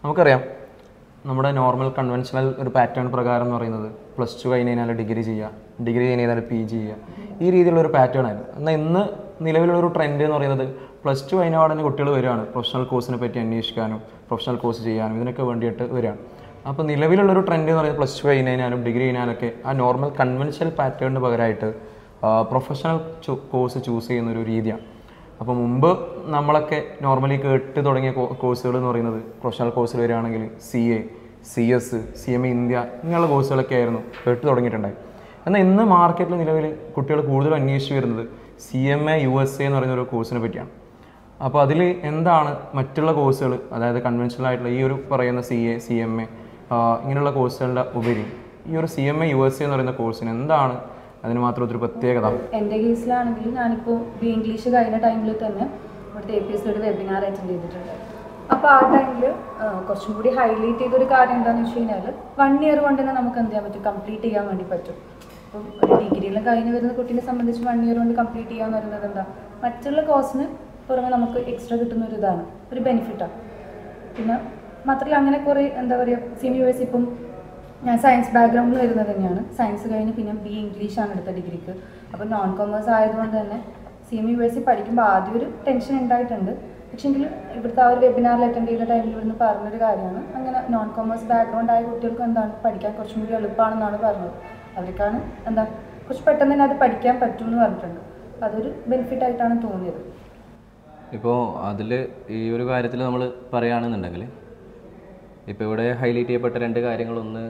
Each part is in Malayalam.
നമുക്കറിയാം നമ്മുടെ നോർമൽ കൺവെൻഷണൽ ഒരു പാറ്റേൺ പ്രകാരം എന്ന് പറയുന്നത് +2 കഴിഞ്ഞ് കഴിഞ്ഞാൽ ഡിഗ്രി ചെയ്യുക, ഡിഗ്രി കഴിഞ്ഞ് കഴിഞ്ഞാൽ PG ചെയ്യുക, ഈ രീതിയിലുള്ളൊരു പാറ്റേൺ ആയിരുന്നു. എന്നാൽ ഇന്ന് നിലവിലുള്ളൊരു ട്രെൻഡ് എന്ന് പറയുന്നത് +2 കഴിഞ്ഞ ഉടനെ കുട്ടികൾ വരികയാണ് പ്രൊഫഷണൽ കോഴ്സിനെ പറ്റി അന്വേഷിക്കാനും പ്രൊഫഷണൽ കോഴ്സ് ചെയ്യാനും ഇതിനൊക്കെ വേണ്ടിയിട്ട് വരികയാണ്. അപ്പോൾ നിലവിലുള്ളൊരു ട്രെൻഡ് എന്ന് പറയുന്നത് +2 കഴിഞ്ഞ് കഴിഞ്ഞാലും ഡിഗ്രി കഴിഞ്ഞാലൊക്കെ ആ നോർമൽ കൺവെൻഷണൽ പാറ്റേണിന് പകരമായിട്ട് പ്രൊഫഷണൽ കോഴ്സ് ചൂസ് ചെയ്യുന്നൊരു രീതിയാണ്. അപ്പോൾ മുമ്പ് നമ്മളൊക്കെ നോർമലി കേട്ട് തുടങ്ങിയ കോഴ്സുകൾ എന്ന് പറയുന്നത് പ്രൊഫഷണൽ കോഴ്സിൽ വരികയാണെങ്കിൽ CA, CS, CMA ഇന്ത്യ ഇങ്ങനെയുള്ള കോഴ്സുകളൊക്കെ ആയിരുന്നു കേട്ട് തുടങ്ങിയിട്ടുണ്ടായി. എന്നാൽ ഇന്ന് മാർക്കറ്റിൽ നിലവിൽ കുട്ടികൾ കൂടുതലും അന്വേഷിച്ച് വരുന്നത് CMA USA എന്ന് പറയുന്ന ഒരു കോഴ്സിനെ പറ്റിയാണ്. അപ്പോൾ അതിൽ എന്താണ് മറ്റുള്ള കോഴ്സുകൾ, അതായത് കൺവെൻഷണൽ ആയിട്ടുള്ള ഈ ഒരു പറയുന്ന CA, CMA ഇങ്ങനെയുള്ള കോഴ്സുകളുടെ ഉപരി ഈ ഒരു CMA USA എന്ന് പറയുന്ന കോഴ്സിന് എന്താണ് അതിന് മാത്രം ഒരു പ്രത്യേകത? എൻ്റെ കേസിലാണെങ്കിൽ ഞാനിപ്പോൾ ഇംഗ്ലീഷ് കഴിഞ്ഞ ടൈമിൽ തന്നെ ഇവിടുത്തെ APS ഒരു വെബിനാർ അറ്റൻഡ് ചെയ്തിട്ടുണ്ട്. അപ്പോൾ ആ ടൈമിൽ കുറച്ചും കൂടി ഹൈലൈറ്റ് ചെയ്തൊരു കാര്യം എന്താണെന്ന് വെച്ച് കഴിഞ്ഞാൽ 1 ഇയർ കൊണ്ട് തന്നെ നമുക്ക് എന്ത് ചെയ്യാൻ പറ്റും, കംപ്ലീറ്റ് ചെയ്യാൻ വേണ്ടി പറ്റും. അപ്പം ഒരു ഡിഗ്രിയെല്ലാം കഴിഞ്ഞ് വരുന്ന കുട്ടീനെ സംബന്ധിച്ച് 1 ഇയർ കൊണ്ട് കംപ്ലീറ്റ് ചെയ്യാന്ന് പറയുന്നത് എന്താ, മറ്റുള്ള കോഴ്സിന് പുറമെ നമുക്ക് എക്സ്ട്രാ കിട്ടുന്ന ഒരു ഇതാണ്, ഒരു ബെനിഫിറ്റാണ്. പിന്നെ മാത്രമല്ല അങ്ങനെ കുറേ എന്താ പറയുക, CMA USA ഇപ്പം ഞാൻ സയൻസ് ബാക്ക്ഗ്രൗണ്ടിൽ വരുന്നത് തന്നെയാണ്. സയൻസ് കഴിഞ്ഞ് പിന്നെ BA ഇംഗ്ലീഷാണ് എടുത്ത ഡിഗ്രിക്ക്. അപ്പോൾ നോൺ കൊമേഴ്സ് ആയതുകൊണ്ട് തന്നെ CMA USA പഠിക്കുമ്പോൾ ആദ്യം ഒരു ടെൻഷൻ ഉണ്ടായിട്ടുണ്ട്. പക്ഷേങ്കിൽ ഇവിടുത്തെ ആ ഒരു വെബിനാറിൽ അറ്റൻഡ് ചെയ്യുന്ന ടൈമിൽ ഇവിടുന്ന് പറഞ്ഞൊരു കാര്യമാണ്, അങ്ങനെ നോൺ കൊമേഴ്സ് ബാക്ക്ഗ്രൗണ്ട് ആയ കുട്ടികൾക്ക് എന്താണ് പഠിക്കാൻ കുറച്ചും കൂടി എളുപ്പമാണെന്നാണ് പറഞ്ഞത്. അവർക്കാണ് എന്താ കുറച്ച് പെട്ടെന്ന് തന്നെ അത് പഠിക്കാൻ പറ്റുമെന്ന് പറഞ്ഞിട്ടുണ്ട്. അപ്പോൾ അതൊരു ബെനിഫിറ്റായിട്ടാണ് തോന്നിയത്. ഇപ്പോൾ അതിൽ ഈ ഒരു കാര്യത്തിൽ നമ്മൾ പറയുകയാണെന്നുണ്ടെങ്കിൽ ഇപ്പോൾ ഇവിടെ ഹൈലൈറ്റ് ചെയ്യപ്പെട്ട 2 കാര്യങ്ങളൊന്ന്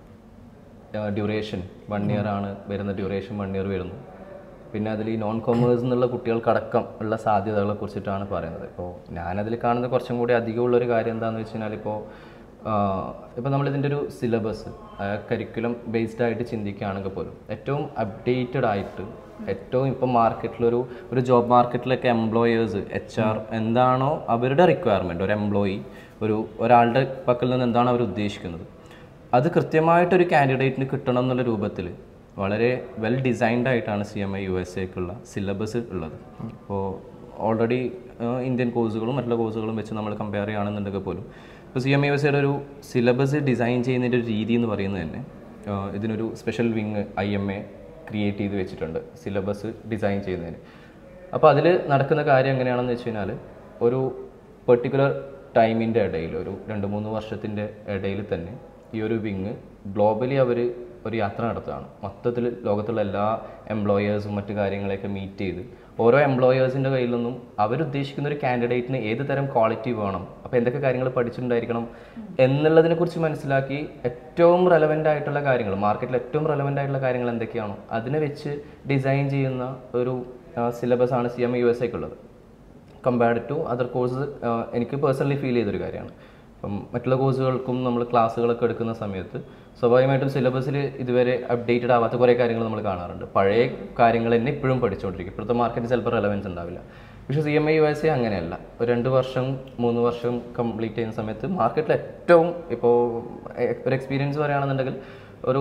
ഡ്യൂറേഷൻ 1 ഇയർ ആണ് വരുന്ന, ഡ്യൂറേഷൻ 1 ഇയർ വരുന്നു. പിന്നെ അതിൽ ഈ നോൺ കൊമേഴ്സ് എന്നുള്ള കുട്ടികൾക്കടക്കം ഉള്ള സാധ്യതകളെ കുറിച്ചിട്ടാണ് പറയുന്നത്. ഇപ്പോൾ ഞാനതിൽ കാണുന്ന കുറച്ചും കൂടി അധികമുള്ളൊരു കാര്യം എന്താണെന്ന് വെച്ച് കഴിഞ്ഞാൽ ഇപ്പോൾ നമ്മളിതിൻ്റെ ഒരു സിലബസ് കരിക്കുലം ബേസ്ഡ് ആയിട്ട് ചിന്തിക്കുകയാണെങ്കിൽ പോലും ഏറ്റവും അപ്ഡേറ്റഡ് ആയിട്ട് ഏറ്റവും ഇപ്പം മാർക്കറ്റിലൊരു ജോബ് മാർക്കറ്റിലൊക്കെ എംപ്ലോയേഴ്സ് HR എന്താണോ അവരുടെ റിക്വയർമെൻറ്റ്, ഒരു എംപ്ലോയി ഒരാളുടെ പക്കൽ നിന്ന് എന്താണ് അവർ ഉദ്ദേശിക്കുന്നത് അത് കൃത്യമായിട്ടൊരു കാൻഡിഡേറ്റിന് കിട്ടണം എന്നുള്ള രൂപത്തിൽ വളരെ വെൽ ഡിസൈൻഡ് ആയിട്ടാണ് CMA USAക്കുള്ള സിലബസ് ഉള്ളത്. ഇപ്പോൾ ഓൾറെഡി ഇന്ത്യൻ കോഴ്സുകളും മറ്റുള്ള കോഴ്സുകളും വെച്ച് നമ്മൾ കമ്പയർ ചെയ്യുകയാണെന്നുണ്ടെങ്കിൽ പോലും ഇപ്പോൾ CMA USAയുടെ ഒരു സിലബസ് ഡിസൈൻ ചെയ്യുന്നതിൻ്റെ ഒരു രീതി എന്ന് പറയുന്നത് തന്നെ ഇതിനൊരു സ്പെഷ്യൽ വിങ് IMA ക്രിയേറ്റ് ചെയ്ത് വെച്ചിട്ടുണ്ട് സിലബസ് ഡിസൈൻ ചെയ്യുന്നതിന്. അപ്പോൾ അതിൽ നടക്കുന്ന കാര്യം എങ്ങനെയാണെന്ന് വെച്ച് കഴിഞ്ഞാൽ ഒരു പെർട്ടിക്കുലർ ടൈമിൻ്റെ ഇടയിൽ ഒരു 2-3 വർഷത്തിൻ്റെ ഇടയിൽ തന്നെ ഈ ഒരു വിങ് ഗ്ലോബലി അവർ ഒരു യാത്ര നടത്തുകയാണ്. മൊത്തത്തിൽ ലോകത്തുള്ള എല്ലാ എംപ്ലോയേഴ്സും മറ്റു കാര്യങ്ങളെയൊക്കെ മീറ്റ് ചെയ്ത് ഓരോ എംപ്ലോയേഴ്സിൻ്റെ കയ്യിൽ നിന്നും അവരുദ്ദേശിക്കുന്ന ഒരു കാൻഡിഡേറ്റിന് ഏത് തരം ക്വാളിറ്റി വേണം, അപ്പോൾ എന്തൊക്കെ കാര്യങ്ങൾ പഠിച്ചിട്ടുണ്ടായിരിക്കണം എന്നുള്ളതിനെക്കുറിച്ച് മനസ്സിലാക്കി ഏറ്റവും റെലവൻ്റ് ആയിട്ടുള്ള കാര്യങ്ങൾ, മാർക്കറ്റിൽ ഏറ്റവും റെലവൻ്റ് ആയിട്ടുള്ള കാര്യങ്ങൾ എന്തൊക്കെയാണോ അതിനെ വെച്ച് ഡിസൈൻ ചെയ്യുന്ന ഒരു സിലബസാണ് CMA USAക്കുള്ളത്. കമ്പയർഡ് ടു അതർ കോഴ്സസ് എനിക്ക് പേഴ്സണലി ഫീൽ ചെയ്തൊരു കാര്യമാണ്. അപ്പം മറ്റുള്ള കോഴ്സുകൾക്കും നമ്മൾ ക്ലാസ്സുകളൊക്കെ എടുക്കുന്ന സമയത്ത് സ്വാഭാവികമായിട്ടും സിലബസിൽ ഇതുവരെ അപ്ഡേറ്റഡ് ആവാത്ത കുറേ കാര്യങ്ങൾ നമ്മൾ കാണാറുണ്ട്. പഴയ കാര്യങ്ങൾ തന്നെ ഇപ്പോഴും പഠിച്ചുകൊണ്ടിരിക്കും. ഇപ്പോഴത്തെ മാർക്കറ്റിൽ ചിലപ്പോൾ റെലവൻസ് ഉണ്ടാവില്ല. പക്ഷേ CMA USA അങ്ങനെയല്ല. ഒരു 2 വർഷം 3 വർഷം കംപ്ലീറ്റ് ചെയ്യുന്ന സമയത്ത് മാർക്കറ്റിൽ ഏറ്റവും ഇപ്പോൾ ഒരു എക്സ്പീരിയൻസ് പറയുകയാണെന്നുണ്ടെങ്കിൽ ഒരു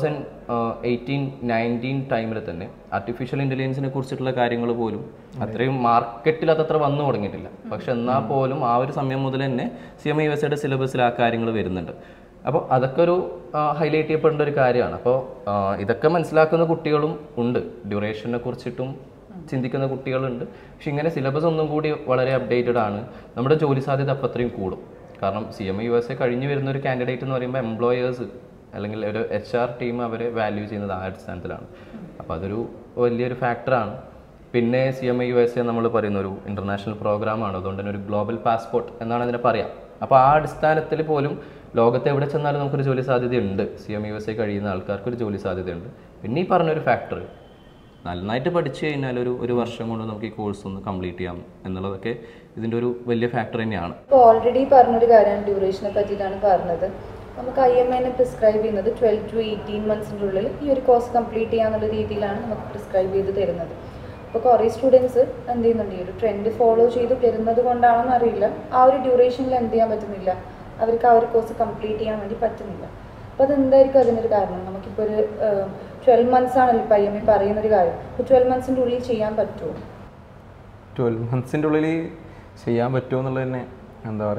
2018-19 ടൈമിൽ തന്നെ ആർട്ടിഫിഷ്യൽ ഇൻ്റലിജൻസിനെ കുറിച്ചിട്ടുള്ള കാര്യങ്ങൾ പോലും അത്രയും മാർക്കറ്റിൽ അതത്ര വന്നു തുടങ്ങിയിട്ടില്ല. പക്ഷെ എന്നാൽ പോലും ആ ഒരു സമയം മുതൽ തന്നെ CMA USAയുടെ സിലബസിൽ ആ കാര്യങ്ങൾ വരുന്നുണ്ട്. അപ്പോൾ അതൊക്കെ ഒരു ഹൈലൈറ്റ് ചെയ്യപ്പെടേണ്ട ഒരു കാര്യമാണ്. അപ്പോൾ ഇതൊക്കെ മനസ്സിലാക്കുന്ന കുട്ടികളും ഉണ്ട്, ഡ്യൂറേഷനെ കുറിച്ചിട്ടും ചിന്തിക്കുന്ന കുട്ടികളുണ്ട്. പക്ഷെ ഇങ്ങനെ സിലബസ് ഒന്നും കൂടി വളരെ അപ്ഡേറ്റഡ് ആണ്. നമ്മുടെ ജോലി സാധ്യത അപ്പം അത്രയും കൂടും. കാരണം CMA USA കഴിഞ്ഞ് വരുന്ന ഒരു കാൻഡിഡേറ്റ് എന്ന് പറയുമ്പോൾ എംപ്ലോയേഴ്സ് അല്ലെങ്കിൽ ഒരു HR ടീം അവരെ വാല്യൂ ചെയ്യുന്നത് ആ അടിസ്ഥാനത്തിലാണ്. അപ്പോൾ അതൊരു വലിയൊരു ഫാക്ടറാണ്. പിന്നെ CMA USA നമ്മൾ പറയുന്ന ഒരു ഇൻ്റർനാഷണൽ പ്രോഗ്രാമാണ്. അതുകൊണ്ട് തന്നെ ഒരു ഗ്ലോബൽ പാസ്പോർട്ട് എന്നാണ് അതിനെ പറയാം. അപ്പോൾ ആ അടിസ്ഥാനത്തിൽ പോലും ലോകത്ത് എവിടെ ചെന്നാലും നമുക്കൊരു ജോലി സാധ്യതയുണ്ട്. CMA USA കഴിയുന്ന ആൾക്കാർക്കൊരു ജോലി സാധ്യതയുണ്ട്. പിന്നെ ഈ പറഞ്ഞൊരു ഫാക്ടർ നന്നായിട്ട് പഠിച്ചു കഴിഞ്ഞാൽ ഒരു വർഷം കൊണ്ട് നമുക്ക് ഈ കോഴ്സ് ഒന്ന് കംപ്ലീറ്റ് ചെയ്യാം എന്നുള്ളതൊക്കെ ഇതിൻ്റെ ഒരു വലിയ ഫാക്ടർ തന്നെയാണ്. ഇപ്പോൾ ഓൾറെഡി പറഞ്ഞൊരു കാര്യമാണ്, ഡ്യൂറേഷനെ പറ്റിയിട്ടാണ് പറഞ്ഞത്. നമുക്ക് IMA പ്രിസ്ക്രൈബ് ചെയ്യുന്നത് 12 to 18 മന്ത്സിൻ്റെ ഉള്ളിൽ ഈ ഒരു കോഴ്സ് കംപ്ലീറ്റ് ചെയ്യാന്നുള്ള രീതിയിലാണ് നമുക്ക് പ്രിസ്ക്രൈബ് ചെയ്ത് തരുന്നത്. അപ്പോൾ കുറേ സ്റ്റുഡൻസ് എന്ത് ചെയ്യുന്നുണ്ട്, ഈ ഒരു ട്രെൻഡ് ഫോളോ ചെയ്ത് വരുന്നത് കൊണ്ടാണെന്ന് അറിയില്ല, ആ ഒരു ഡ്യൂറേഷനിൽ എന്ത് ചെയ്യാൻ പറ്റുന്നില്ല, അവർക്ക് ആ ഒരു കോഴ്സ് കംപ്ലീറ്റ് ചെയ്യാൻ വേണ്ടി പറ്റുന്നില്ല. അപ്പോൾ അതെന്തായിരിക്കും അതിനൊരു കാരണം? നമുക്കിപ്പോൾ ഒരു 12 months ആണല്ലോ ഇപ്പോൾ IMA പറയുന്നൊരു കാര്യം. അപ്പോൾ 12 monthsൻ്റെ ഉള്ളിൽ ചെയ്യാൻ പറ്റുമോ? 12 monthsൻ്റെ ഉള്ളിൽ ചെയ്യാൻ പറ്റുമോ എന്നുള്ളത് തന്നെ എന്താ പറയുക,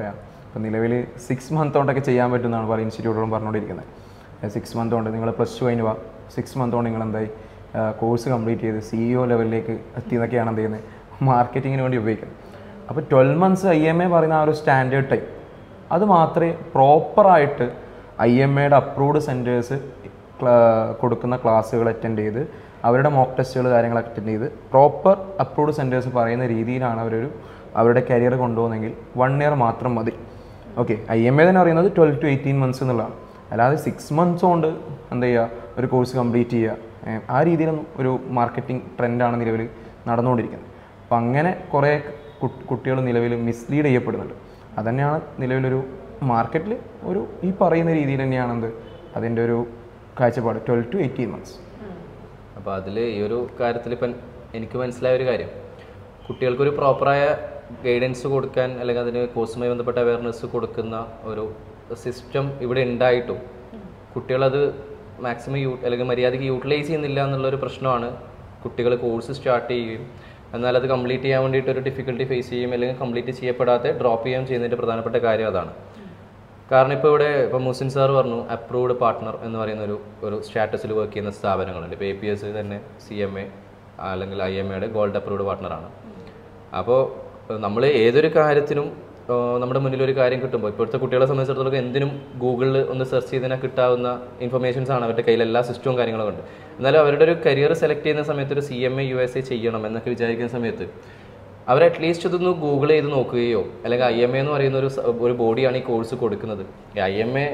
ഇപ്പോൾ നിലവിൽ 6 മന്ത് കൊണ്ടൊക്കെ ചെയ്യാൻ പറ്റുമെന്നാണ് പല ഇൻസ്റ്റിറ്റ്യൂട്ടുകളും പറഞ്ഞുകൊണ്ടിരിക്കുന്നത്. 6 മന്ത് കൊണ്ട് നിങ്ങൾ +2 കഴിഞ്ഞ് 6 മന്ത് കൊണ്ട് നിങ്ങൾ എന്തായി കോഴ്സ് കംപ്ലീറ്റ് ചെയ്ത് CEO ലെവലിലേക്ക് എത്തി എന്നൊക്കെയാണ് എന്ത് ചെയ്യുന്നത്, മാർക്കറ്റിങ്ങിന് വേണ്ടി ഉപയോഗിക്കുന്നത്. അപ്പോൾ 12 മന്ത്സ് IMA പറയുന്ന ആ ഒരു സ്റ്റാൻഡേർഡ് ടൈം, അത് മാത്രമേ പ്രോപ്പറായിട്ട് IMAയുടെ അപ്രൂവ്ഡ് സെൻറ്റേഴ്സ് കൊടുക്കുന്ന ക്ലാസ്സുകൾ അറ്റൻഡ് ചെയ്ത് അവരുടെ മോക്ക് ടെസ്റ്റുകൾ കാര്യങ്ങളൊക്കെ അറ്റൻഡ് ചെയ്ത് പ്രോപ്പർ അപ്രൂവ്ഡ് സെൻറ്റേഴ്സ് പറയുന്ന രീതിയിലാണ് അവരുടെ കരിയർ കൊണ്ടുപോകുന്നെങ്കിൽ 1 ഇയർ മാത്രം മതി. ഓക്കെ, IMA തന്നെ പറയുന്നത് 12 to 18 മന്ത്സ് എന്നുള്ളതാണ്. അല്ലാതെ 6 മന്ത്സ് കൊണ്ട് എന്ത് ചെയ്യുക, ഒരു കോഴ്സ് കംപ്ലീറ്റ് ചെയ്യുക, ആ രീതിയിലൊന്നും ഒരു മാർക്കറ്റിംഗ് ട്രെൻഡാണ് നിലവിൽ നടന്നുകൊണ്ടിരിക്കുന്നത്. അപ്പം അങ്ങനെ കുറേ കുട്ടികൾ നിലവിൽ മിസ്ലീഡ് ചെയ്യപ്പെടുന്നുണ്ട്. അതുതന്നെയാണ് നിലവിലൊരു മാർക്കറ്റിൽ ഈ പറയുന്ന രീതിയിൽ തന്നെയാണെന്ത് അതിൻ്റെ ഒരു കാഴ്ചപ്പാട് 12 to 18 മന്ത്സ്. അപ്പോൾ അതിൽ ഈ ഒരു കാര്യത്തിൽ ഇപ്പം എനിക്ക് മനസ്സിലായ ഒരു കാര്യം, കുട്ടികൾക്കൊരു പ്രോപ്പറായ ഗൈഡൻസ് കൊടുക്കാൻ അല്ലെങ്കിൽ അതിന് കോഴ്സുമായി ബന്ധപ്പെട്ട അവയർനെസ് കൊടുക്കുന്ന ഒരു സിസ്റ്റം ഇവിടെ ഉണ്ടായിട്ടും കുട്ടികളത് മാക്സിമം അല്ലെങ്കിൽ മര്യാദയ്ക്ക് യൂട്ടിലൈസ് ചെയ്യുന്നില്ല എന്നുള്ളൊരു പ്രശ്നമാണ്. കുട്ടികൾ കോഴ്സ് സ്റ്റാർട്ട് ചെയ്യുകയും എന്നാൽ അത് കംപ്ലീറ്റ് ചെയ്യാൻ വേണ്ടിയിട്ട് ഒരു ഡിഫിക്കൽട്ടി ഫേസ് ചെയ്യും, അല്ലെങ്കിൽ കംപ്ലീറ്റ് ചെയ്യപ്പെടാതെ ഡ്രോപ്പ് ചെയ്യുകയും ചെയ്യുന്നതിൻ്റെ പ്രധാനപ്പെട്ട കാര്യം അതാണ്. കാരണം ഇപ്പോൾ മുസിൻ സാർ പറഞ്ഞു അപ്രൂവ്ഡ് പാർട്ട്ണർ എന്ന് പറയുന്ന ഒരു സ്റ്റാറ്റസിൽ വർക്ക് ചെയ്യുന്ന സ്ഥാപനങ്ങളുണ്ട്. ഇപ്പോൾ APS തന്നെ CMA അല്ലെങ്കിൽ IMAയുടെ ഗോൾഡ് അപ്രൂവ്ഡ് പാർട്ട്ണറാണ്. അപ്പോൾ നമ്മൾ ഏതൊരു കാര്യത്തിനും നമ്മുടെ മുന്നിലൊരു കാര്യം കിട്ടുമ്പോൾ, ഇപ്പോഴത്തെ കുട്ടികളെ സംബന്ധിച്ചിടത്തോളം എന്തിനും ഗൂഗിളിൽ ഒന്ന് സെർച്ച് ചെയ്തതിനാൽ കിട്ടാവുന്ന ഇൻഫർമേഷൻസാണ് അവരുടെ കയ്യിൽ, എല്ലാ സിസ്റ്റവും കാര്യങ്ങളും ഉണ്ട്. എന്നാലും അവരുടെ ഒരു കരിയർ സെലക്ട് ചെയ്യുന്ന സമയത്ത് ഒരു CMA USA ചെയ്യണം എന്നൊക്കെ വിചാരിക്കുന്ന സമയത്ത് അവർ അറ്റ്ലീസ്റ്റ് ഇതൊന്ന് ഗൂഗിൾ ചെയ്ത് നോക്കുകയോ, അല്ലെങ്കിൽ IMA എന്ന് പറയുന്ന ഒരു ബോഡിയാണ് ഈ കോഴ്സ് കൊടുക്കുന്നത്, IMA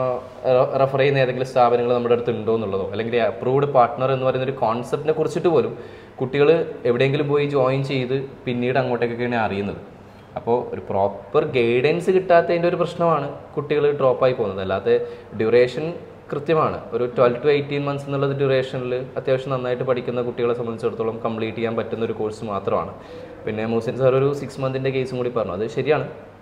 റെഫർ ചെയ്യുന്ന ഏതെങ്കിലും സ്ഥാപനങ്ങൾ നമ്മുടെ അടുത്ത് ഉണ്ടോ എന്നുള്ളതോ, അല്ലെങ്കിൽ അപ്രൂവ്ഡ് പാർട്ട്ണർ എന്ന് പറയുന്ന ഒരു കോൺസെപ്റ്റിനെ കുറിച്ചിട്ട് പോലും കുട്ടികൾ എവിടെയെങ്കിലും പോയി ജോയിൻ ചെയ്ത് പിന്നീട് അങ്ങോട്ടേക്കൊക്കെയാണ് അറിയുന്നത്. അപ്പോൾ ഒരു പ്രോപ്പർ ഗൈഡൻസ് കിട്ടാത്തതിൻ്റെ ഒരു പ്രശ്നമാണ് കുട്ടികൾ ഡ്രോപ്പായി പോകുന്നത്. അല്ലാതെ ഡ്യൂറേഷൻ കൃത്യമാണ്. ഒരു 12 to 18 മന്ത്സ് എന്നുള്ളത് ഡ്യൂറേഷനിൽ അത്യാവശ്യം നന്നായിട്ട് പഠിക്കുന്ന കുട്ടികളെ സംബന്ധിച്ചിടത്തോളം കംപ്ലീറ്റ് ചെയ്യാൻ പറ്റുന്ന ഒരു കോഴ്സ് മാത്രമാണ്. പിന്നെ മുസിൻ സാർ ഒരു 6 മന്തിൻ്റെ കേസും കൂടി പറഞ്ഞു. അത് ശരിയാണ്,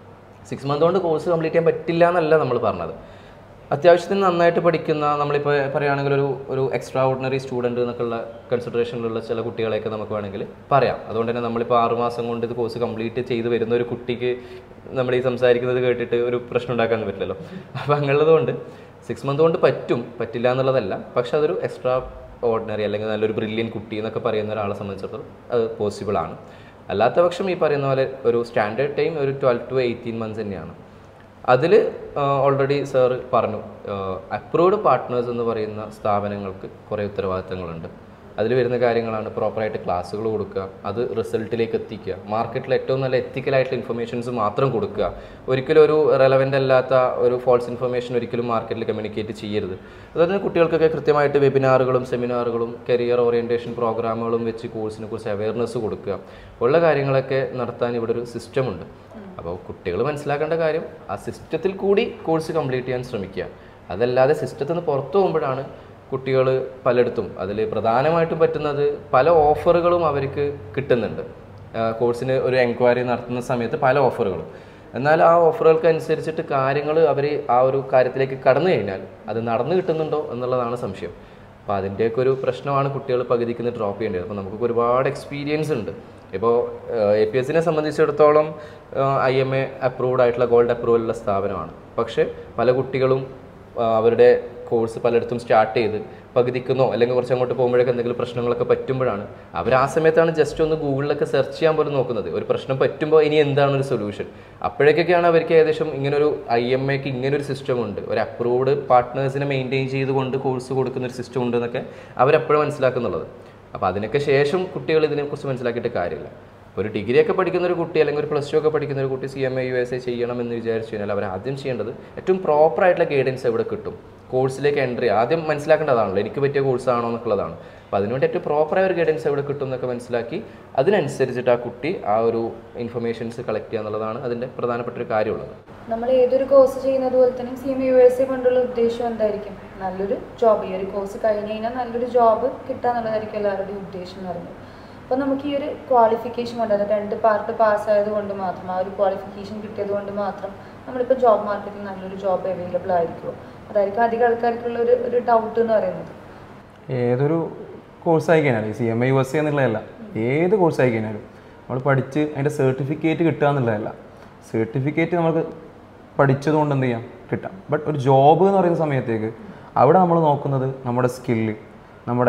6 മന്ത് കൊണ്ട് കോഴ്സ് കംപ്ലീറ്റ് ചെയ്യാൻ പറ്റില്ല എന്നല്ല നമ്മൾ പറഞ്ഞത്. അത്യാവശ്യത്തിന് നന്നായിട്ട് പഠിക്കുന്ന, നമ്മളിപ്പോൾ പറയുകയാണെങ്കിൽ ഒരു എക്സ്ട്രാ ഓർഡിനറി സ്റ്റുഡൻറ്റ് എന്നൊക്കെയുള്ള കൺസിഡറേഷനിലുള്ള ചില കുട്ടികളെയൊക്കെ നമുക്ക് വേണമെങ്കിൽ പറയാം. അതുകൊണ്ട് തന്നെ നമ്മളിപ്പോൾ 6 മാസം കൊണ്ട് ഇത് കോഴ്സ് കംപ്ലീറ്റ് ചെയ്ത് വരുന്ന ഒരു കുട്ടിക്ക് നമ്മൾ ഈ സംസാരിക്കുന്നത് കേട്ടിട്ട് ഒരു പ്രശ്നം ഉണ്ടാക്കാൻ പറ്റില്ലല്ലോ. അപ്പോൾ അങ്ങനെയുള്ളതുകൊണ്ട് 6 മന്ത് കൊണ്ട് പറ്റില്ല എന്നുള്ളതല്ല. പക്ഷെ അതൊരു എക്സ്ട്രാ ഓർഡിനറി അല്ലെങ്കിൽ നല്ലൊരു ബ്രില്യൻ കുട്ടി എന്നൊക്കെ പറയുന്ന ഒരാളെ സംബന്ധിച്ചിടത്തോളം അത് പോസിബിളാണ്. അല്ലാത്ത പക്ഷം ഈ പറയുന്ന പോലെ ഒരു സ്റ്റാൻഡേർഡ് ടൈം ഒരു 12 to 18 മന്ത്സ് തന്നെയാണ്. അതിൽ ഓൾറെഡി സാർ പറഞ്ഞു, അപ്രൂവ്ഡ് പാർട്ട്നേഴ്സ് എന്ന് പറയുന്ന സ്ഥാപനങ്ങൾക്ക് കുറേ ഉത്തരവാദിത്തങ്ങളുണ്ട്. അതിൽ വരുന്ന കാര്യങ്ങളാണ് പ്രോപ്പറായിട്ട് ക്ലാസ്സുകൾ കൊടുക്കുക, അത് റിസൾട്ടിലേക്ക് എത്തിക്കുക, മാർക്കറ്റിൽ ഏറ്റവും നല്ല എത്തിക്കലായിട്ടുള്ള ഇൻഫർമേഷൻസ് മാത്രം കൊടുക്കുക, ഒരിക്കലും ഒരു റെലവൻ്റ് അല്ലാത്ത ഒരു ഫോൾസ് ഇൻഫർമേഷൻ ഒരിക്കലും മാർക്കറ്റിൽ കമ്മ്യൂണിക്കേറ്റ് ചെയ്യരുത്. അതുപോലെ കുട്ടികൾക്കൊക്കെ കൃത്യമായിട്ട് വെബിനാറുകളും സെമിനാറുകളും കരിയർ ഓറിയൻറ്റേഷൻ പ്രോഗ്രാമുകളും വെച്ച് കോഴ്സിനെ കുറിച്ച് അവയർനെസ് കൊടുക്കുക, ഉള്ള കാര്യങ്ങളൊക്കെ നടത്താൻ ഇവിടെ ഒരു സിസ്റ്റമുണ്ട്. അപ്പോൾ കുട്ടികൾ മനസ്സിലാക്കേണ്ട കാര്യം ആ സിസ്റ്റത്തിൽ കൂടി കോഴ്സ് കംപ്ലീറ്റ് ചെയ്യാൻ ശ്രമിക്കുക. അതല്ലാതെ സിസ്റ്റത്തിൽ നിന്ന് പുറത്തു പോകുമ്പോഴാണ് കുട്ടികൾ പലയിടത്തും, അതിൽ പ്രധാനമായിട്ടും പറ്റുന്നത് പല ഓഫറുകളും അവർക്ക് കിട്ടുന്നുണ്ട്. കോഴ്സിന് ഒരു എൻക്വയറി നടത്തുന്ന സമയത്ത് പല ഓഫറുകളും, എന്നാൽ ആ ഓഫറുകൾക്ക് അനുസരിച്ചിട്ട് കാര്യങ്ങൾ അവർ ആ ഒരു കാര്യത്തിലേക്ക് കടന്നു കഴിഞ്ഞാൽ അത് നടന്നു കിട്ടുന്നുണ്ടോ എന്നുള്ളതാണ് സംശയം. അപ്പോൾ അതിൻ്റെയൊക്കെ ഒരു പ്രശ്നമാണ് കുട്ടികൾ പകുതിക്ക് ഡ്രോപ്പ് ചെയ്യേണ്ടത്. അപ്പോൾ നമുക്കൊക്കെ ഒരുപാട് എക്സ്പീരിയൻസ് ഉണ്ട്. ഇപ്പോൾ APSനെ സംബന്ധിച്ചിടത്തോളം IMA അപ്രൂവ്ഡ് ആയിട്ടുള്ള ഗോൾഡ് അപ്രൂവലുള്ള സ്ഥാപനമാണ്. പക്ഷേ പല കുട്ടികളും അവരുടെ കോഴ്സ് പലയിടത്തും സ്റ്റാർട്ട് ചെയ്ത് പകുതിക്കുന്നോ അല്ലെങ്കിൽ കുറച്ച് അങ്ങോട്ട് പോകുമ്പോഴേക്കും എന്തെങ്കിലും പ്രശ്നങ്ങളൊക്കെ പറ്റുമ്പോഴാണ് അവർ ആ സമയത്താണ് ജസ്റ്റ് ഒന്ന് ഗൂഗിളിലൊക്കെ സെർച്ച് ചെയ്യാൻ പോലും നോക്കുന്നത്. ഒരു പ്രശ്നം പറ്റുമ്പോൾ ഇനി എന്താണ് ഒരു സൊല്യൂഷൻ, അപ്പോഴേക്കൊക്കെയാണ് അവർക്ക് ഏകദേശം ഇങ്ങനൊരു IMAക്ക് ഇങ്ങനൊരു സിസ്റ്റം ഉണ്ട്, ഒരു അപ്രൂവ്ഡ് പാർട്ട്നേഴ്സിനെ മെയിൻറ്റെയിൻ ചെയ്തുകൊണ്ട് കോഴ്സ് കൊടുക്കുന്ന ഒരു സിസ്റ്റം ഉണ്ട് എന്നൊക്കെ അവരെപ്പോഴും മനസ്സിലാക്കുന്നുള്ളത്. അപ്പോൾ അതിനൊക്കെ ശേഷം കുട്ടികൾ ഇതിനെക്കുറിച്ച് മനസ്സിലാക്കിയിട്ട് കാര്യമില്ല. ഒരു ഡിഗ്രിയൊക്കെ പഠിക്കുന്ന ഒരു കുട്ടി അല്ലെങ്കിൽ ഒരു +2 ഒക്കെ പഠിക്കുന്ന ഒരു കുട്ടി CMA USA ചെയ്യണമെന്ന് വിചാരിച്ചു കഴിഞ്ഞാൽ അവർ ആദ്യം ചെയ്യേണ്ടത് ഏറ്റവും പ്രോപ്പറായിട്ടുള്ള ഗൈഡൻസ് എവിടെ കിട്ടും, കോഴ്സിലേക്ക് എൻട്രി ആദ്യം മനസ്സിലാക്കേണ്ടതാണല്ലോ, എനിക്ക് പറ്റിയ കോഴ്സാണോ എന്നുള്ളതാണ്. അപ്പോൾ അതിനുവേണ്ടി ഏറ്റവും പ്രോപ്പറായ ഒരു ഗൈഡൻസ് എവിടെ കിട്ടും എന്നൊക്കെ മനസ്സിലാക്കി അതിനനുസരിച്ചിട്ട് ആ കുട്ടി ആ ഒരു ഇൻഫർമേഷൻസ് കളക്ട് ചെയ്യുക എന്നുള്ളതാണ് അതിൻ്റെ പ്രധാനപ്പെട്ട ഒരു കാര്യമുള്ളത്. നമ്മൾ ഏതൊരു കോഴ്സ് ചെയ്യുന്നത് പോലെ തന്നെ CMA USA കൊണ്ടുള്ള ഉദ്ദേശം എന്തായിരിക്കും? നല്ലൊരു ജോബ്, ഈ ഒരു കോഴ്സ് കഴിഞ്ഞ് കഴിഞ്ഞാൽ നല്ലൊരു ജോബ് കിട്ടുക എന്നുള്ളതായിരിക്കും എല്ലാവരുടെയും ഉദ്ദേശം എന്ന് പറയുന്നത്. അപ്പോൾ നമുക്ക് ഈ ഒരു ക്വാളിഫിക്കേഷൻ കൊണ്ട്, അതായത് 2 പാർട്ട് പാസ്സായത് കൊണ്ട് മാത്രം, ആ ഒരു ക്വാളിഫിക്കേഷൻ കിട്ടിയത് കൊണ്ട് മാത്രം നമ്മളിപ്പോൾ ജോബ് മാർക്കറ്റിൽ നല്ലൊരു ജോബ് അവൈലബിൾ ആയിരിക്കുമോ? അതായിരിക്കും അധികം ആൾക്കാർക്കുള്ള ഒരു ഡൗട്ട് എന്ന് പറയുന്നത്. ഏതൊരു കോഴ്സ് ആയി കഴിഞ്ഞാലും CMA USA എന്നുള്ളതല്ല, ഏത് കോഴ്സ് ആയി കഴിഞ്ഞാലും നമ്മൾ പഠിച്ച് അതിൻ്റെ സർട്ടിഫിക്കറ്റ് കിട്ടുക എന്നുള്ളതല്ല. സർട്ടിഫിക്കറ്റ് നമുക്ക് പഠിച്ചതുകൊണ്ട് എന്ത് ചെയ്യാം കിട്ടാം. ബട്ട് ഒരു ജോബ് എന്ന് പറയുന്ന സമയത്തേക്ക് അവിടെ നമ്മൾ നോക്കുന്നത് നമ്മുടെ സ്കില്ല്, നമ്മുടെ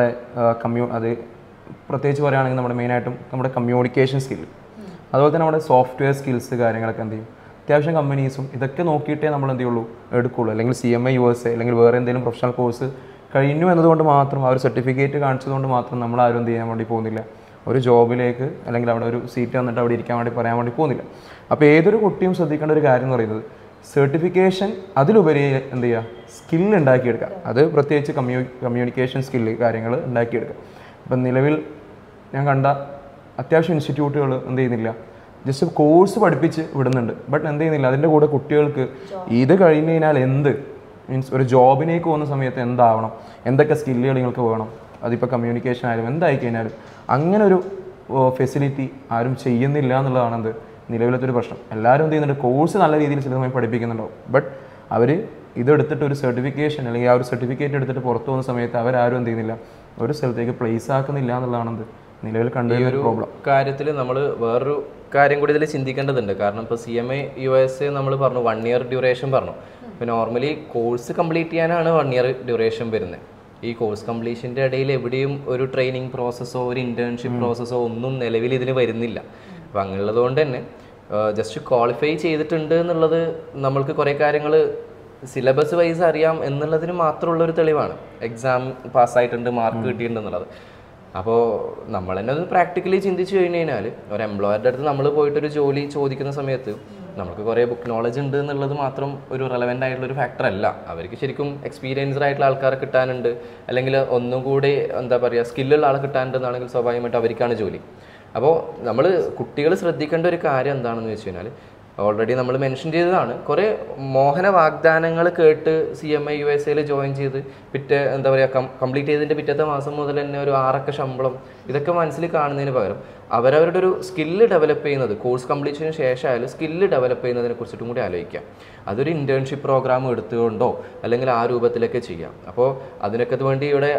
അത് പ്രത്യേകിച്ച് പറയുകയാണെങ്കിൽ നമ്മുടെ മെയിനായിട്ടും നമ്മുടെ കമ്മ്യൂണിക്കേഷൻ സ്കില്ല്, അതുപോലെ തന്നെ നമ്മുടെ സോഫ്റ്റ്വെയർ സ്കിൽസ് കാര്യങ്ങളൊക്കെ എന്ത് ചെയ്യും അത്യാവശ്യം കമ്പനീസും ഇതൊക്കെ നോക്കിയിട്ടേ നമ്മൾ എന്ത് ചെയ്യുള്ളൂ എടുക്കുകയുള്ളൂ. അല്ലെങ്കിൽ CMA USA അല്ലെങ്കിൽ വേറെ എന്തെങ്കിലും പ്രൊഫഷണൽ കോഴ്സ് കഴിഞ്ഞു എന്നതുകൊണ്ട് മാത്രം ആ ഒരു സർട്ടിഫിക്കറ്റ് കാണിച്ചതുകൊണ്ട് മാത്രം നമ്മൾ ആരും എന്ത് ചെയ്യാൻ വേണ്ടി പോകുന്നില്ല, ഒരു ജോബിലേക്ക് അല്ലെങ്കിൽ അവിടെ ഒരു സീറ്റ് വന്നിട്ട് അവിടെ ഇരിക്കാൻ വേണ്ടി പറയാൻ വേണ്ടി പോകുന്നില്ല. അപ്പോൾ ഏതൊരു കുട്ടിയും ശ്രദ്ധിക്കേണ്ട ഒരു കാര്യം എന്ന് പറയുന്നത് സർട്ടിഫിക്കേഷൻ അതിലുപരി എന്ത് ചെയ്യുക, സ്കില്ല് ഉണ്ടാക്കിയെടുക്കുക. അത് പ്രത്യേകിച്ച് കമ്മ്യൂണിക്കേഷൻ സ്കില്ല് കാര്യങ്ങൾ ഉണ്ടാക്കിയെടുക്കുക. അപ്പം നിലവിൽ ഞാൻ കണ്ട അത്യാവശ്യം ഇൻസ്റ്റിറ്റ്യൂട്ടുകൾ എന്ത് ചെയ്യുന്നില്ല, ജസ്റ്റ് കോഴ്സ് പഠിപ്പിച്ച് വിടുന്നുണ്ട്. ബട്ട് എന്ത് ചെയ്യുന്നില്ല, അതിൻ്റെ കൂടെ കുട്ടികൾക്ക് ഇത് കഴിഞ്ഞ് കഴിഞ്ഞാൽ എന്ത് മീൻസ് ഒരു ജോബിലേക്ക് പോകുന്ന സമയത്ത് എന്താവണം, എന്തൊക്കെ സ്കില്ലുകൾ നിങ്ങൾക്ക് വേണം, അതിപ്പോൾ കമ്മ്യൂണിക്കേഷൻ ആയാലും എന്തായി കഴിഞ്ഞാലും അങ്ങനെ ഒരു ഫെസിലിറ്റി ആരും ചെയ്യുന്നില്ല എന്നുള്ളതാണ് എന്ത് നിലവിലത്തെ ഒരു പ്രശ്നം. എല്ലാവരും എന്ത് ചെയ്യുന്നുണ്ട്, കോഴ്സ് നല്ല രീതിയിൽ ചില സമയം പഠിപ്പിക്കുന്നുണ്ടാവും. ബട്ട് അവർ ഇതെടുത്തിട്ട് ഒരു സർട്ടിഫിക്കേഷൻ അല്ലെങ്കിൽ ആ ഒരു സർട്ടിഫിക്കറ്റ് എടുത്തിട്ട് പുറത്തു പോകുന്ന സമയത്ത് അവരാരും എന്ത് ചെയ്യുന്നില്ല, ഒരു സ്ഥലത്തേക്ക് പ്ലേസ് ആക്കുന്നില്ല എന്നുള്ളതാണ് എന്ത് നിലവിൽ കണ്ടുവരുന്ന ഒരു പ്രോബ്ലം. കാര്യത്തിൽ നമ്മൾ വേറൊരു കാര്യം കൂടി ഇതിൽ ചിന്തിക്കേണ്ടതുണ്ട്. കാരണം ഇപ്പോൾ CMA USA നമ്മൾ പറഞ്ഞു 1 year ഡ്യൂറേഷൻ പറഞ്ഞു. ഇപ്പോൾ നോർമലി കോഴ്സ് കംപ്ലീറ്റ് ചെയ്യാനാണ് 1 year ഡ്യൂറേഷൻ വരുന്നത്. ഈ കോഴ്സ് കംപ്ലീഷൻ്റെ ഇടയിൽ എവിടെയും ഒരു ട്രെയിനിങ് പ്രോസസ്സോ ഒരു ഇൻറ്റേൺഷിപ്പ് പ്രോസസ്സോ ഒന്നും നിലവിൽ ഇതിന് വരുന്നില്ല. അപ്പോൾ അങ്ങനെയുള്ളത് കൊണ്ട് തന്നെ ജസ്റ്റ് ക്വാളിഫൈ ചെയ്തിട്ടുണ്ട് എന്നുള്ളത് നമ്മൾക്ക് കുറേ കാര്യങ്ങൾ സിലബസ് വൈസ് അറിയാം എന്നുള്ളതിന് മാത്രമുള്ളൊരു തെളിവാണ്. എക്സാം പാസ്സായിട്ടുണ്ട്, മാർക്ക് കിട്ടിയിട്ടുണ്ട് എന്നുള്ളത്. അപ്പോൾ നമ്മൾ തന്നെ അത് പ്രാക്ടിക്കലി ചിന്തിച്ച് കഴിഞ്ഞ് കഴിഞ്ഞാൽ ഒരു എംപ്ലോയറുടെ അടുത്ത് നമ്മൾ പോയിട്ടൊരു ജോലി ചോദിക്കുന്ന സമയത്ത് നമുക്ക് കുറേ ബുക്ക് നോളജ് ഉണ്ട് എന്നുള്ളത് മാത്രം ഒരു റെലവൻ്റ് ആയിട്ടുള്ളൊരു ഫാക്ടർ അല്ല. അവർക്ക് ശരിക്കും എക്സ്പീരിയൻസ്ഡ് ആയിട്ടുള്ള ആൾക്കാരെ കിട്ടാനുണ്ട്, അല്ലെങ്കിൽ ഒന്നും കൂടി എന്താ പറയുക സ്കില്ലുള്ള ആളെ കിട്ടാനുണ്ടെന്നാണെങ്കിൽ സ്വാഭാവികമായിട്ട് അവർക്കാണ് ജോലി. അപ്പോൾ നമ്മൾ കുട്ടികൾ ശ്രദ്ധിക്കേണ്ട ഒരു കാര്യം എന്താണെന്ന് വെച്ച് കഴിഞ്ഞാൽ ഓൾറെഡി നമ്മൾ മെൻഷൻ ചെയ്തതാണ്, കുറേ മോഹന വാഗ്ദാനങ്ങൾ കേട്ട് CMA USA ജോയിൻ ചെയ്ത് എന്താ പറയുക കംപ്ലീറ്റ് ചെയ്തതിൻ്റെ പിറ്റത്തെ മാസം മുതൽ തന്നെ ഒരു 6 അക്ക ശമ്പളം ഇതൊക്കെ മനസ്സിൽ കാണുന്നതിന് പകരം അവരവരുടെ ഒരു സ്കില്ല് ഡെവലപ്പ് ചെയ്യുന്നത് കോഴ്സ് കംപ്ലീഷന് ശേഷമായാലും സ്കില്ല് ഡെവലപ്പ് ചെയ്യുന്നതിനെ കുറിച്ചിട്ടും കൂടി ആലോചിക്കാം. അതൊരു ഇൻറ്റേൺഷിപ്പ് പ്രോഗ്രാം എടുത്തുകൊണ്ടോ അല്ലെങ്കിൽ ആ രൂപത്തിലൊക്കെ ചെയ്യാം. അപ്പോൾ അതിനൊക്കെ വേണ്ടി ഇവിടെ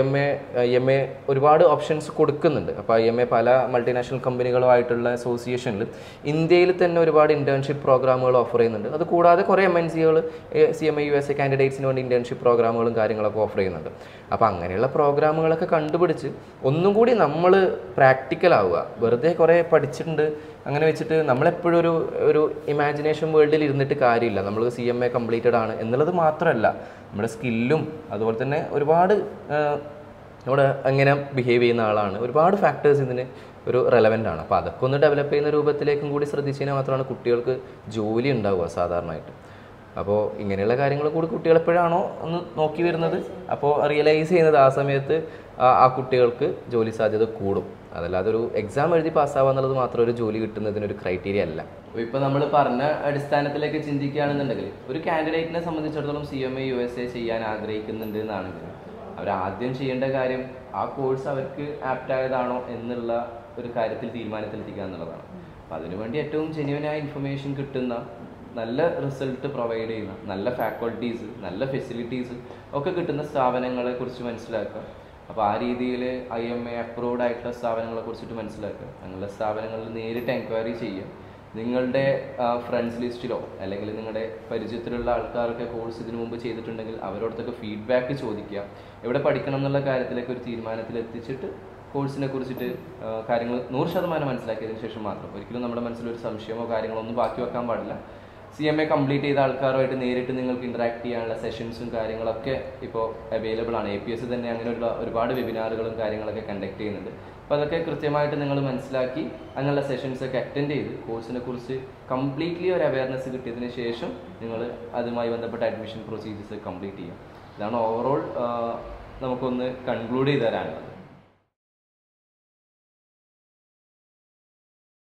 IMA ഒരുപാട് ഓപ്ഷൻസ് കൊടുക്കുന്നുണ്ട്. അപ്പോൾ IMA പല മൾട്ടിനാഷണൽ കമ്പനികളുമായിട്ടുള്ള അസോസിയേഷനിൽ ഇന്ത്യയിൽ തന്നെ ഒരുപാട് ഇൻറ്റേൺഷിപ്പ് പ്രോഗ്രാമുകൾ ഓഫർ ചെയ്യുന്നുണ്ട്. അത് കൂടാതെ കുറേ MNCകൾ CMA USA കാൻഡിഡേറ്റ്സിന് വേണ്ടി ഇൻറ്റേൺഷിപ്പ് പ്രോഗ്രാമുകളും കാര്യങ്ങളൊക്കെ ഓഫർ ചെയ്യുന്നുണ്ട്. അപ്പോൾ അങ്ങനെയുള്ള പ്രോഗ്രാമുകളൊക്കെ കണ്ടുപിടിച്ച് ഒന്നും കൂടി നമ്മൾ പ്രാക്ടിക്കലാവുക. വെറുതെ കുറേ പഠിച്ചിട്ടുണ്ട് അങ്ങനെ വെച്ചിട്ട് നമ്മളെപ്പോഴും ഒരു ഇമാജിനേഷൻ വേൾഡിൽ ഇരുന്നിട്ട് കാര്യമില്ല. നമ്മൾ CMA കംപ്ലീറ്റഡ് ആണ് എന്നുള്ളത് മാത്രമല്ല, നമ്മുടെ സ്കില്ലും അതുപോലെ തന്നെ ഒരുപാട് നമ്മുടെ എങ്ങനെ ബിഹേവ് ചെയ്യുന്ന ആളാണ്, ഒരുപാട് ഫാക്ടേഴ്സ് ഇതിന് ഒരു റെലവൻ്റ് ആണ്. അപ്പോൾ അതൊക്കെ ഒന്ന് ഡെവലപ്പ് ചെയ്യുന്ന രൂപത്തിലേക്കും കൂടി ശ്രദ്ധിച്ചതിനാൽ മാത്രമാണ് കുട്ടികൾക്ക് ജോലി ഉണ്ടാവുക സാധാരണയായിട്ട്. അപ്പോൾ ഇങ്ങനെയുള്ള കാര്യങ്ങൾ കൂടി കുട്ടികൾ എപ്പോഴാണോ ഒന്ന് നോക്കി വരുന്നത് അപ്പോൾ റിയലൈസ് ചെയ്യുന്നത് ആ സമയത്ത് ആ കുട്ടികൾക്ക് ജോലി സാധ്യത കൂടും. അതല്ലാതെ ഒരു എക്സാം എഴുതി പാസ്സാവുക എന്നുള്ളത് മാത്രം ഒരു ജോലി കിട്ടുന്നതിനൊരു ക്രൈറ്റീരിയ അല്ല. അപ്പോൾ ഇപ്പോൾ നമ്മൾ പറഞ്ഞ അടിസ്ഥാനത്തിലേക്ക് ചിന്തിക്കുകയാണെന്നുണ്ടെങ്കിൽ ഒരു കാൻഡിഡേറ്റിനെ സംബന്ധിച്ചിടത്തോളം CMA USA ചെയ്യാൻ ആഗ്രഹിക്കുന്നുണ്ട് എന്നാണെങ്കിൽ അവരാദ്യം ചെയ്യേണ്ട കാര്യം ആ കോഴ്സ് അവർക്ക് ആപ്റ്റായതാണോ എന്നുള്ള ഒരു കാര്യത്തിൽ തീരുമാനത്തിലെത്തിക്കുക എന്നുള്ളതാണ്. അപ്പോൾ അതിനുവേണ്ടി ഏറ്റവും ജെന്യുവനായ ഇൻഫർമേഷൻ കിട്ടുന്ന, നല്ല റിസൾട്ട് പ്രൊവൈഡ് ചെയ്യുന്ന, നല്ല ഫാക്കൾട്ടീസ്, നല്ല ഫെസിലിറ്റീസ് ഒക്കെ കിട്ടുന്ന സ്ഥാപനങ്ങളെ കുറിച്ച് മനസ്സിലാക്കുക. അപ്പോൾ ആ രീതിയിൽ IMA അപ്രൂവ്ഡ് ആയിട്ടുള്ള സ്ഥാപനങ്ങളെ കുറിച്ചിട്ട് മനസ്സിലാക്കുക. അങ്ങനെയുള്ള സ്ഥാപനങ്ങളിൽ നേരിട്ട് എൻക്വയറി ചെയ്യുക. നിങ്ങളുടെ ഫ്രണ്ട്സ് ലിസ്റ്റിലോ അല്ലെങ്കിൽ നിങ്ങളുടെ പരിചയത്തിലുള്ള ആൾക്കാരൊക്കെ കോഴ്സ് ഇതിനു മുമ്പ് ചെയ്തിട്ടുണ്ടെങ്കിൽ അവരോടത്തൊക്കെ ഫീഡ്ബാക്ക് ചോദിക്കുക. എവിടെ പഠിക്കണം എന്നുള്ള കാര്യത്തിലേക്ക് ഒരു തീരുമാനത്തിൽ എത്തിച്ചിട്ട് കോഴ്സിനെ കുറിച്ചിട്ട് കാര്യങ്ങൾ 100% മനസ്സിലാക്കിയതിന് ശേഷം മാത്രം, ഒരിക്കലും നമ്മുടെ മനസ്സിലൊരു സംശയമോ കാര്യങ്ങളോ ഒന്നും ബാക്കി വെക്കാൻ പാടില്ല. CMA കംപ്ലീറ്റ് ചെയ്ത ആൾക്കാരുമായിട്ട് നേരിട്ട് നിങ്ങൾക്ക് ഇൻട്രാക്ട് ചെയ്യാനുള്ള സെഷൻസും കാര്യങ്ങളൊക്കെ ഇപ്പോൾ അവൈലബിൾ ആണ്. APS തന്നെ അങ്ങനെയുള്ള ഒരുപാട് വെബിനാറുകളും കാര്യങ്ങളൊക്കെ കണ്ടക്ട് ചെയ്യുന്നുണ്ട്. അപ്പോൾ അതൊക്കെ കൃത്യമായിട്ട് നിങ്ങൾ മനസ്സിലാക്കി അങ്ങനെയുള്ള സെഷൻസൊക്കെ അറ്റൻഡ് ചെയ്ത് കോഴ്സിനെ കുറിച്ച് കംപ്ലീറ്റ്ലി ഒരു അവയർനെസ് കിട്ടിയതിന് ശേഷം നിങ്ങൾ അതുമായി ബന്ധപ്പെട്ട അഡ്മിഷൻ പ്രൊസീജിയേഴ്സ് കംപ്ലീറ്റ് ചെയ്യുക. ഇതാണ് ഓവറോൾ നമുക്കൊന്ന് കൺക്ലൂഡ് ചെയ്ത് തരാനുള്ളത്.